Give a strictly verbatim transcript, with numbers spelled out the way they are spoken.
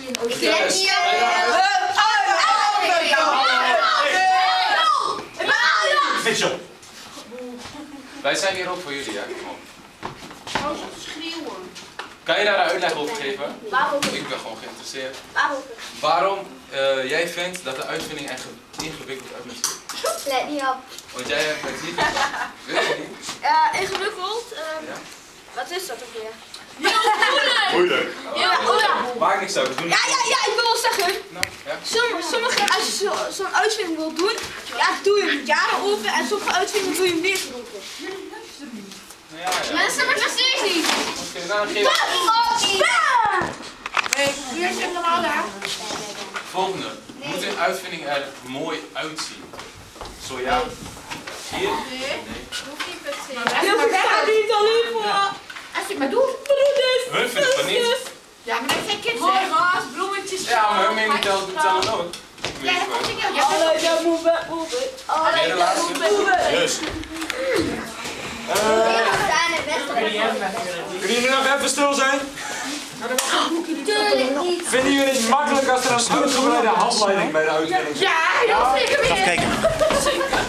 in Oost. Mitchell. Wij zijn hier ook voor jullie, ja? Kom op. Waarom schreeuwen? Kan je daar een uitleg over geven? Waarom? Ik ben gewoon geïnteresseerd. Waarom? Waarom uh, jij vindt dat de uitvinding echt ingewikkeld uit moet zien? Let niet op. Want jij hebt het niet. Weet je niet? Ja, ingewikkeld. Uh, Ja? Wat is dat ook weer? Moeilijk. Ja, oh ja. Maakt niks uit. We doen Ja, ja, ja, ik wil wel zeggen. Nou, ja. Sommige, sommige als je zo- zo'n uitvinding wil doen, ja, doe je hem jaren over en sommige uitvindingen doe je hem weer over. Nou, ja, ja. Maar dat snap ik nog steeds niet. Oké, nou, dan geef ik. Hey, wie is het normaal daar? Volgende. Moet een uitvinding er mooi uitzien? Zo ja. Hier? Nee. Hoeft niet per se. Ik ga niet alleen voor. Als ik maar doe. Hun vinden het van niet. Ja, maar dat zijn kids. Mooi gras, bloemetjes. Ja, maar hun mening telt tellen ook. Ja, dat vond ik heel. Alle ja, move it, move it. Weer de laatste. Yes. Kunnen jullie nog even stil zijn? Vinden jullie het makkelijk als er een uitgebreide handleiding bij de uitvinding zit? Ja, heel zeker weer. Kijken.